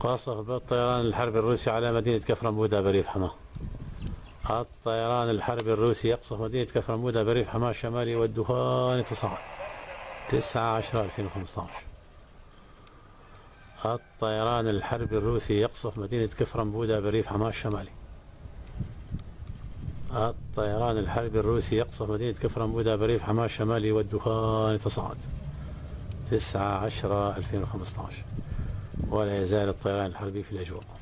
قصف بالطيران الحربي الروسي على مدينة كفرنبودا بريف حماة. الطيران الحربي الروسي يقصف مدينة كفرنبودا بريف حماة الشمالي والدخان يتصاعد. 9/10/2015. الطيران الحربي الروسي يقصف مدينة كفرنبودا بريف حماة الشمالي. الطيران الحربي الروسي يقصف مدينة كفرنبودا بريف حماة الشمالي والدخان يتصاعد. 9/10/2015. ولا يزال الطيران الحربي في الأجواء.